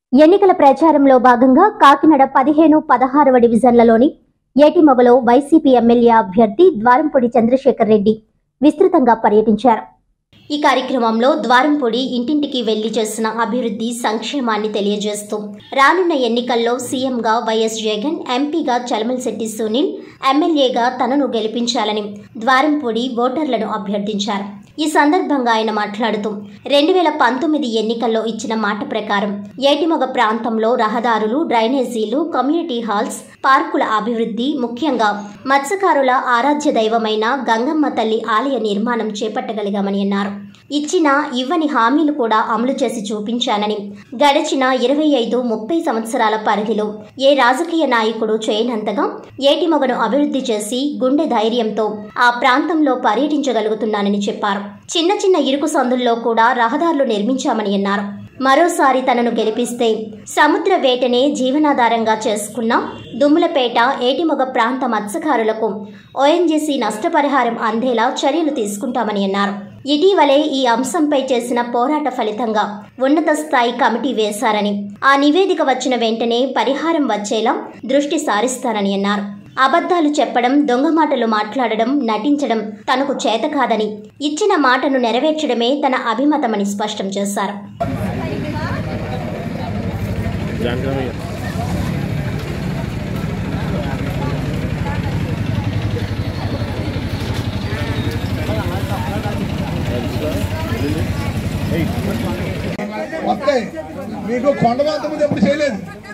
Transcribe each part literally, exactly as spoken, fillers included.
ఎన్నికల ప్రచారంలో భాగంగా కాకినాడ పదిహేను పదహారవ డివిజన్లలోని ఏటిమొగలో వైసీపీ ఎమ్మెల్యే అభ్యర్థి ద్వారంపూడి చంద్రశేఖర్ రెడ్డి విస్తృతంగా పర్యటించారు. ఈ కార్యక్రమంలో ద్వారంపూడి ఇంటింటికి వెళ్లి చేసిన అభివృద్ధి సంక్షేమాన్ని తెలియజేస్తూ రానున్న ఎన్నికల్లో సీఎంగా వైఎస్ జగన్, ఎంపీగా చలమలశెట్టి సునీల్, ఎమ్మెల్యేగా తనను గెలిపించాలని ద్వారంపూడి ఓటర్లను అభ్యర్థించారు. ఈ సందర్భంగా ఆయన మాట్లాడుతూ రెండు వేల పంతొమ్మిది ఎన్నికల్లో ఇచ్చిన మాట ప్రకారం ఏటిమొగ ప్రాంతంలో రహదారులు, డ్రైనేజీలు, కమ్యూనిటీ హాల్స్, పార్కుల అభివృద్ధి, ముఖ్యంగా మత్స్యకారుల ఆరాధ్య దైవమైన గంగమ్మ తల్లి ఆలయ నిర్మాణం చేపట్టగలిగామని అన్నారు. ఇచ్చిన ఇవ్వని హామీలు కూడా అమలు చేసి చూపించానని, గడిచిన ఇరవై ఐదు ముప్పై సంవత్సరాల పరిధిలో ఏ రాజకీయ నాయకుడు చేయనంతగా ఏటిమొగను అభివృద్ధి చేసి గుండె ధైర్యంతో ఆ ప్రాంతంలో పర్యటించగలుగుతున్నానని చెప్పారు. చిన్న చిన్న ఇరుకు సందుల్లో కూడా రహదారులు నిర్మించామని అన్నారు. మరోసారి తనను గెలిపిస్తే సముద్ర వేటనే జీవనాధారంగా చేసుకున్న దుమ్ములపేట, ఏటిమొగ ప్రాంత మత్స్యకారులకు ఓఎన్జీసీ నష్టపరిహారం అందేలా చర్యలు తీసుకుంటామని అన్నారు. ఇటీవలే ఈ అంశంపై చేసిన పోరాట ఫలితంగా ఉన్నత స్థాయి కమిటీ వేశారని, ఆ నివేదిక వచ్చిన వెంటనే పరిహారం వచ్చేలా దృష్టి సారిస్తానని అన్నారు. అబద్ధాలు చెప్పడం, దొంగ మాటలు మాట్లాడడం, నటించడం తనకు చేత కాదని, ఇచ్చిన మాటను నెరవేర్చడమే తన అభిమతమని స్పష్టం చేశారు. మీకు కొండవాతం ఎప్పుడు చేయలేదు.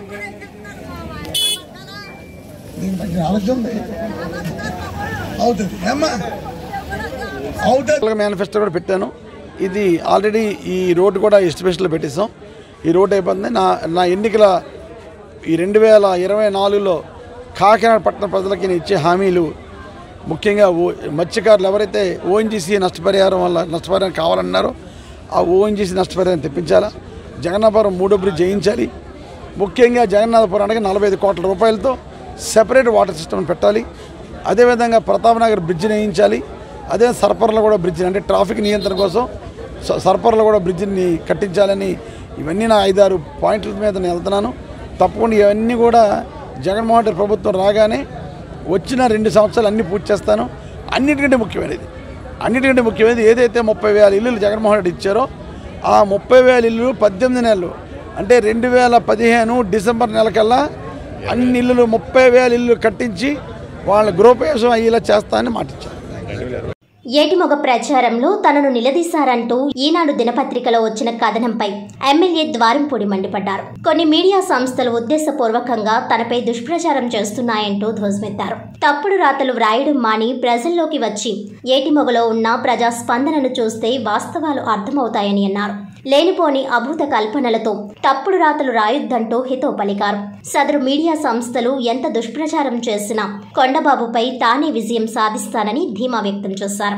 దీని మంచి ఆలోచన ఉంది, అవుతుంది ఏమ్మా అవుతుంది. మేనిఫెస్టో కూడా పెట్టాను. ఇది ఆల్రెడీ ఈ రోడ్డు కూడా ఎస్టిమేషన్లో పెట్టేసాం. ఈ రోడ్డు అయిపోతుంది. నా నా ఎన్నికల ఈ రెండు వేల ఇరవై నాలుగులో కాకినాడ పట్టణ ప్రజలకి నేను ఇచ్చే హామీలు, ముఖ్యంగా ఓ మత్స్యకారులు ఎవరైతే ఓఎన్జీసీ నష్టపరిహారం వల్ల నష్టపరిహారం కావాలన్నారో ఆ ఓఎన్జీసీ నష్టపరిహారం తెప్పించాలా, జగన్నాథపురం మూడో బ్రిడ్జ్ చేయించాలి, ముఖ్యంగా జగన్నాథపురానికి నలభై ఐదు కోట్ల రూపాయలతో సెపరేట్ వాటర్ సిస్టమ్ పెట్టాలి, అదేవిధంగా ప్రతాపనగర్ బ్రిడ్జ్ వేయించాలి, అదే సర్పర్లో కూడా బ్రిడ్జ్ అంటే ట్రాఫిక్ నియంత్రణ కోసం సర్పర్లో కూడా బ్రిడ్జిని కట్టించాలని, ఇవన్నీ నా ఐదారు పాయింట్ల మీద నేను వెళ్తున్నాను. తప్పకుండా ఇవన్నీ కూడా జగన్మోహన్ రెడ్డి ప్రభుత్వం రాగానే వచ్చిన రెండు సంవత్సరాలు అన్నీ పూర్తి చేస్తాను. అన్నిటికంటే ముఖ్యమైనది అన్నిటికంటే ముఖ్యమైనది ఏదైతే ముప్పై వేల ఇల్లులు జగన్మోహన్ రెడ్డి ఇచ్చారో ఆ ముప్పై వేల ఇల్లు పద్దెనిమిది నెలలు అంటే రెండు వేల పదిహేను డిసెంబర్ నెలకల్లా అన్ని ఇల్లులు ముప్పై వేల ఇల్లు కట్టించి వాళ్ళ గృహప్రవేశం అయ్యేలా చేస్తానని మాటిచ్చారు. ఏటిమొగ ప్రచారంలో తనను నిలదీశారంటూ ఈనాడు దినపత్రికలో వచ్చిన కథనంపై ఎమ్మెల్యే ద్వారంపూడి మండిపడ్డారు. కొన్ని మీడియా సంస్థలు ఉద్దేశపూర్వకంగా తనపై దుష్ప్రచారం చేస్తున్నాయంటూ ధ్వజమెత్తారు. తప్పుడు రాతలు వ్రాయడం మాని ప్రజల్లోకి వచ్చి ఏటిమొగలో ఉన్న ప్రజా స్పందనను చూస్తే వాస్తవాలు అర్థమవుతాయని అన్నారు. లేనిపోని అభూత కల్పనలతో తప్పుడు రాతలు రాయొద్దంటూ హితో పలికారు. సదరు మీడియా సంస్థలు ఎంత దుష్ప్రచారం చేసినా కొండబాబుపై తానే విజయం సాధిస్తానని ధీమా వ్యక్తం చేశారు.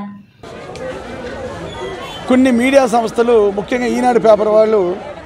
కొన్ని మీడియా సంస్థలు, ముఖ్యంగా ఈనాడు పేపర్ వాళ్ళు,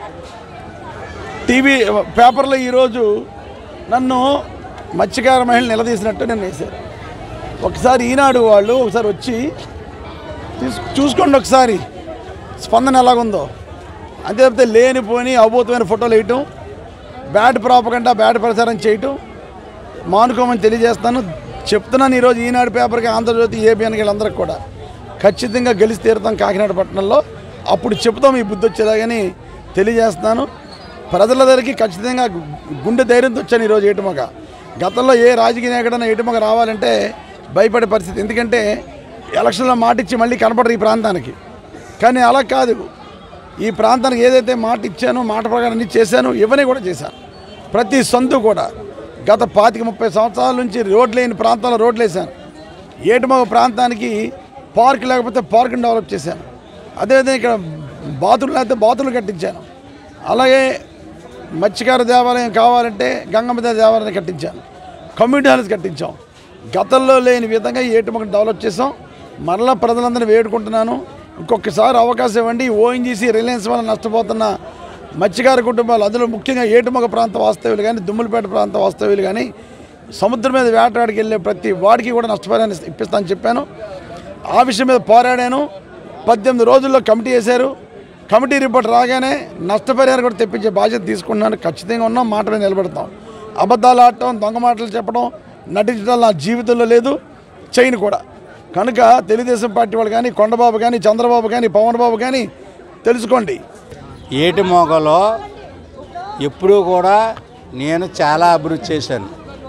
టీవీ పేపర్లో ఈరోజు నన్ను మత్స్యకార మహిళ నిలదీసినట్టు నేను వేశారు. ఒకసారి ఈనాడు వాళ్ళు ఒకసారి వచ్చి చూసుకోండి, ఒకసారి స్పందన ఎలాగుందో. అంతే తప్పితే లేనిపోని అభూతమైన ఫోటోలు వేయటం, బ్యాడ్ ప్రాపగండా, బ్యాడ్ ప్రచారం చేయటం మానుకోమని తెలియజేస్తాను. చెప్తున్నాను ఈరోజు ఈనాడు పేపర్కి, ఆంధ్రజ్యోతి, ఏబిఎన్ వీళ్ళందరికీ కూడా ఖచ్చితంగా గెలిచి తీరుతాం కాకినాడ పట్టణంలో. అప్పుడు చెప్తాం ఈ బుద్ధి వచ్చేలాగని తెలియజేస్తున్నాను. ప్రజల దగ్గరికి ఖచ్చితంగా గుండె ధైర్యంతో వచ్చాను ఈరోజు ఏటిమొగ. గతంలో ఏ రాజకీయ నాయకుడైనా ఏటిమొగ రావాలంటే భయపడే పరిస్థితి. ఎందుకంటే ఎలక్షన్లో మాటిచ్చి మళ్ళీ కనపడరు ఈ ప్రాంతానికి. కానీ అలా కాదు, ఈ ప్రాంతానికి ఏదైతే మాట ఇచ్చానో మాట ప్రకారం అన్ని చేశాను, ఇవన్నీ కూడా చేశాను. ప్రతి సందు కూడా గత పాతిక ముప్పై సంవత్సరాల నుంచి రోడ్లు లేని ప్రాంతాల్లో రోడ్లు వేశాను. ఏటిమొగ ప్రాంతానికి పార్క్ లేకపోతే పార్క్ని డెవలప్ చేశాను. అదేవిధంగా ఇక్కడ బాతులు లేకపోతే బాతులు కట్టించాను. అలాగే మత్స్యకార దేవాలయం కావాలంటే గంగమ్మ దేవాలయం కట్టించాను. Community halls కట్టించాం. గతంలో లేని విధంగా ఏటిమొగని డెవలప్ చేసాం. మరలా ప్రజలందరినీ వేడుకుంటున్నాను, ఇంకొకసారి అవకాశం ఇవ్వండి. ఓఎన్జీసీ, రిలయన్స్ వల్ల నష్టపోతున్న మత్స్యకార కుటుంబాలు, అందులో ముఖ్యంగా ఏటిమొగ ప్రాంత వాస్తవ్యులు కానీ, దుమ్ములపేట ప్రాంత వాస్తవ్యులు కానీ, సముద్రం మీద వేటాడికి వెళ్ళే ప్రతి వాడికి కూడా నష్టపరిహారం ఇప్పిస్తానని చెప్పాను. ఆ విషయం మీద పోరాడాను. పద్దెనిమిది రోజుల్లో కమిటీ వేశారు. కమిటీ రిపోర్ట్ రాగానే నష్టపరిహారం కూడా తెప్పించే బాధ్యత తీసుకున్నాను. ఖచ్చితంగా ఉన్నాం, మాట మీద నిలబెడతాం. అబద్ధాలు ఆడటం, దొంగ మాటలు చెప్పడం, నటించడం నా జీవితంలో లేదు, చేయను కూడా. కనుక తెలుగుదేశం పార్టీ వాళ్ళు కానీ, కొండబాబు కానీ, చంద్రబాబు కానీ, పవన్ బాబు కానీ తెలుసుకోండి. ఏటి మోగలో ఎప్పుడూ కూడా నేను చాలా అభివృద్ధి చేశాను.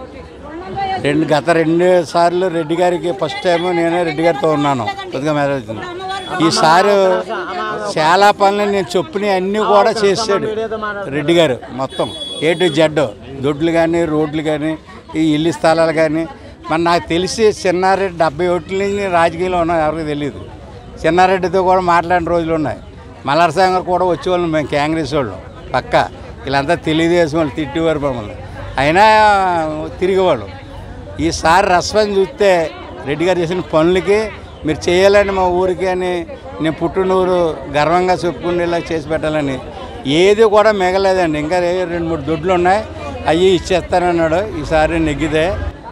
రెండు గత రెండు సార్లు రెడ్డి గారికి ఫస్ట్ టైం నేనే రెడ్డి గారితో ఉన్నాను. కొద్దిగా మ్యారేజ్ ఈసారి చాలా పనులు నేను చెప్పిన అన్నీ కూడా చేశాడు రెడ్డి గారు. మొత్తం ఏ టు జెడ్, దొడ్లు కానీ, రోడ్లు కానీ, ఈ ఇల్లు స్థలాలు కానీ. మరి నాకు తెలిసి చిన్నారెడ్డి డెబ్బై ఓట్ల నుంచి రాజకీయంలో ఉన్నాయి, ఎవరికి తెలియదు. చిన్నారెడ్డితో కూడా మాట్లాడిన రోజులు ఉన్నాయి. మల్లారసాగర్ గారు కూడా వచ్చేవాళ్ళం మేము, కాంగ్రెస్ వాళ్ళు పక్క. వీళ్ళంతా తెలుగుదేశం వాళ్ళు తిట్టేవారు మమ్మల్ని, అయినా తిరిగేవాళ్ళు. ఈసారి రెస్పాన్స్ చూస్తే రెడ్డి గారు చేసిన పనులకి మీరు చేయాలని మా ఊరికి అని, నేను పుట్టినూరు గర్వంగా చెప్పుకునేలా చేసి పెట్టాలని ఏది కూడా మిగలేదండి. ఇంకా రెండు మూడు దొడ్లు ఉన్నాయి, అవి ఇచ్చేస్తానన్నాడు. ఈసారి నెగ్గితే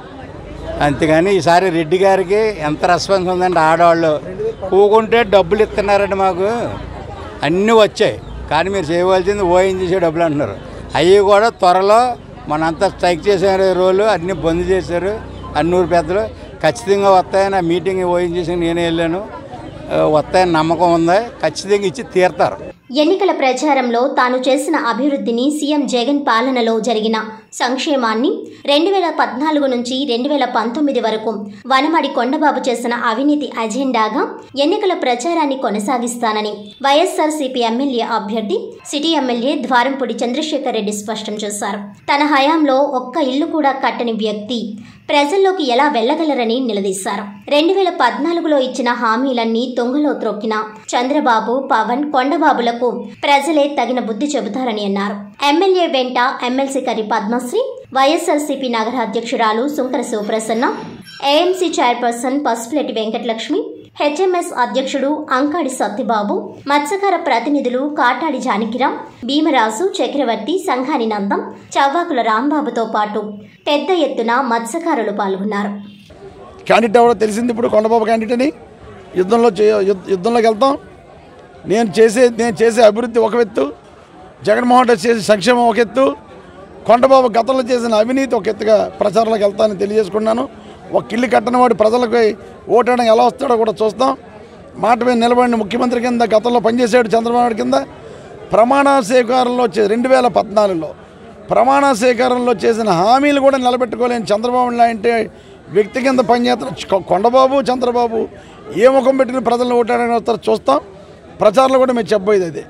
అంతేగాని ఈసారి రెడ్డి గారికి ఎంత రెస్పాన్స్ ఉందండి. ఆడవాళ్ళు కూకుంటే డబ్బులు ఇస్తున్నారండి, మాకు అన్నీ వచ్చాయి. కానీ మీరు చేయవలసింది ఓఎన్జీసీ డబ్బులు అంటున్నారు. అవి కూడా త్వరలో మనంతా స్ట్రైక్ చేసే రోజులు అన్నీ బంద్ చేశారు. అన్నూరు పెద్దలు ఖచ్చితంగా వస్తాయని ఆ మీటింగ్ ఓఎన్జీసీ నేనే వెళ్ళాను. వస్తాయని నమ్మకం ఉంది, ఖచ్చితంగా ఇచ్చి తీరుతారు. ఎన్నికల ప్రచారంలో తాను చేసిన అభివృద్ధిని, సీఎం జగన్ పాలనలో జరిగిన సంక్షేమాన్ని, రెండు వేల పద్నాలుగు నుంచి రెండు వేల పంతొమ్మిది వరకు వనమడి కొండబాబు చేసిన అవినీతి అజెండాగా ఎన్నికల ప్రచారాన్ని కొనసాగిస్తానని వైఎస్ఆర్సీపీ ఎమ్మెల్యే అభ్యర్థి, సిటీ ఎమ్మెల్యే ద్వారంపూడి చంద్రశేఖర్ రెడ్డి స్పష్టం చేశారు. తన హయాంలో ఒక్క ఇల్లు కూడా కట్టని వ్యక్తి ప్రజల్లోకి ఎలా వెళ్లగలరని నిలదీశారు. రెండు వేల పద్నాలుగులో ఇచ్చిన హామీలన్నీ తొంగలో త్రొక్కిన చంద్రబాబు, పవన్, కొండబాబులకు ప్రజలే తగిన బుద్ధి చెబుతారని అన్నారు. ఎమ్మెల్యే వెంట ఎమ్మెల్సీ కరి పద్మశ్రీ, వైఎస్ఆర్సీపీ నగర అధ్యక్షురాలు Sunkara Sivaprasanna, AMC chairperson Pasupuletti Venkatalakshmi, HMS అధ్యక్షుడు అంకాడి సత్యబాబు, మత్స్యకార ప్రతినిధులు కాటాడి జానకిరాం, భీమరాజు, చక్రవర్తి, సంఘాని నందం, చవ్వాకుల రాంబాబుతో పాటు పెద్ద ఎత్తున మత్స్యకారులు పాల్గొన్నారు. క్యాండిడేట్ ఎవరో తెలిసింది ఇప్పుడు, కొండబాబు క్యాండిడేట్ అని. యుద్ధంలో యుద్ధంలోకి వెళ్తాం. నేను చేసే నేను చేసే అభివృద్ధి ఒక ఎత్తు, జగన్మోహన్ రెడ్డి చేసే సంక్షేమం ఒక ఎత్తు, కొండబాబు గతంలో చేసిన అవినీతి ఒక ఎత్తుగా ప్రచారంలోకి వెళ్తానని తెలియజేసుకున్నాను. ఒక ఇల్లు కట్టని వాడు ప్రజలకు ఓటేయడం ఎలా వస్తాడో కూడా చూస్తాం. మాట మీద నిలబడిన ముఖ్యమంత్రి కింద గతంలో పనిచేశాడు చంద్రబాబు నాయుడు కింద. ప్రమాణ స్వీకారంలో రెండు వేల పద్నాలుగులో ప్రమాణ స్వీకారంలో చేసిన హామీలు కూడా నిలబెట్టుకోలేని చంద్రబాబు లాంటి వ్యక్తి కింద పనిచేస్తున్న కొండబాబు, చంద్రబాబు ఏ ముఖం పెట్టుకుని ప్రజలను ఓటాడని వస్తారో చూస్తాం. ప్రచారంలో కూడా మేము చెప్పబోయేది అదే.